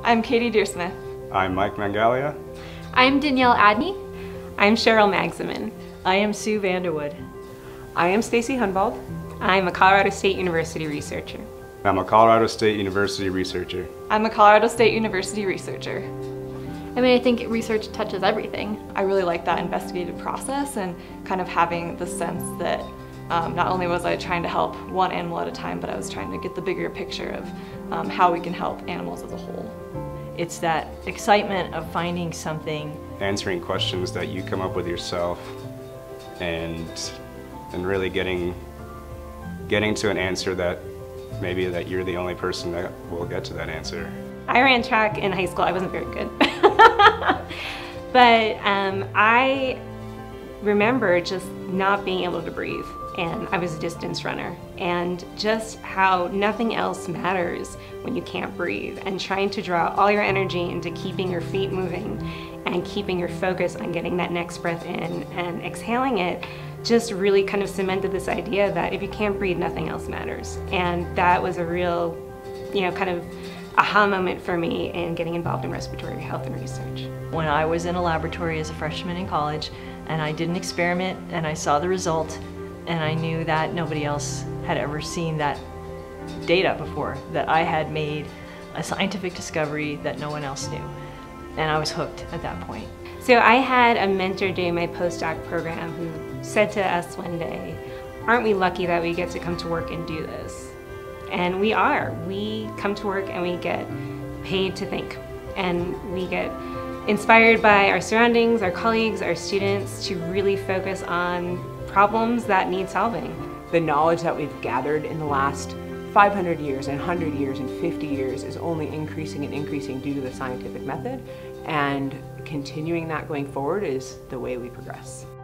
I'm Katie Deersmith. I'm Mike Mangalia. I'm Danielle Adney. I'm Cheryl Magsamen. I am Sue Vanderwood. I am Stacy Hunbald. I'm a Colorado State University researcher. I'm a Colorado State University researcher. I'm a Colorado State University researcher. I mean, I think research touches everything. I really like that investigative process and kind of having the sense that not only was I trying to help one animal at a time, but I was trying to get the bigger picture of how we can help animals as a whole. It's that excitement of finding something. Answering questions that you come up with yourself and really getting to an answer that maybe that you're the only person that will get to that answer. I ran track in high school. I wasn't very good. But I remember just not being able to breathe, and I was a distance runner, and just how nothing else matters when you can't breathe, and trying to draw all your energy into keeping your feet moving and keeping your focus on getting that next breath in and exhaling it just really kind of cemented this idea that if you can't breathe, nothing else matters. And that was a real, kind of aha moment for me in getting involved in respiratory health and research. When I was in a laboratory as a freshman in college and I did an experiment and I saw the result and I knew that nobody else had ever seen that data before, that I had made a scientific discovery that no one else knew. And I was hooked at that point. So I had a mentor during my postdoc program who said to us one day, "Aren't we lucky that we get to come to work and do this?" And we are. We come to work and we get paid to think. And we get inspired by our surroundings, our colleagues, our students to really focus on problems that need solving. The knowledge that we've gathered in the last 500 years and 100 years and 50 years is only increasing and increasing due to the scientific method, and continuing that going forward is the way we progress.